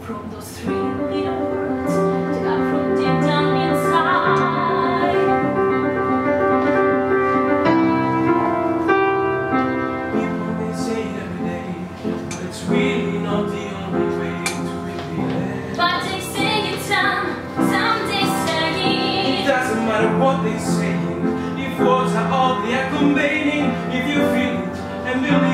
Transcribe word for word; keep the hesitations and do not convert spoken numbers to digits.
from those three little words that got from deep down inside. People may say it every day, but it's really not the only way to repeat it. But they say it some, some they say It it. doesn't matter what they say, if words are all they are conveying, if you feel it and believe